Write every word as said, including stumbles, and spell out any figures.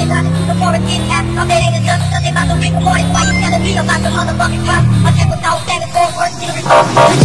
days I just before it didn't happen. My bed ain't enough, Sunday about the Rick Morning. Why you telling me about the motherfucking cop? My check was outstanding for work,